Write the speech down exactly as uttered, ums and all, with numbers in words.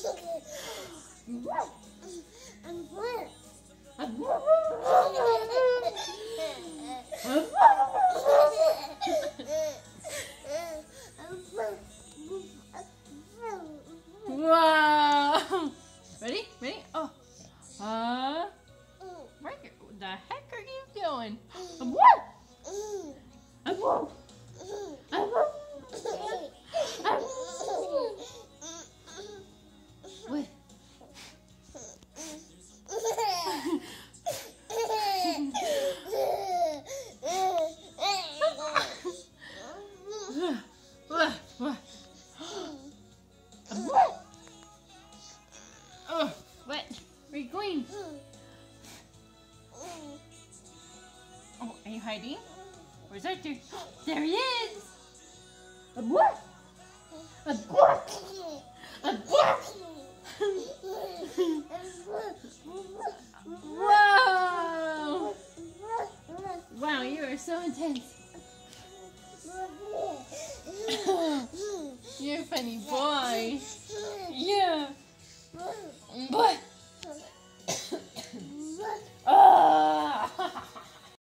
Wow! Ready? Ready? Oh. Uh, where the heck are you going? What? What? Oh, what? Where are you going? Oh, are you hiding? Where's Arthur? There he is! A what? A what? A what? Wow! Wow, you are so intense. You're a funny boy. Yeah. What?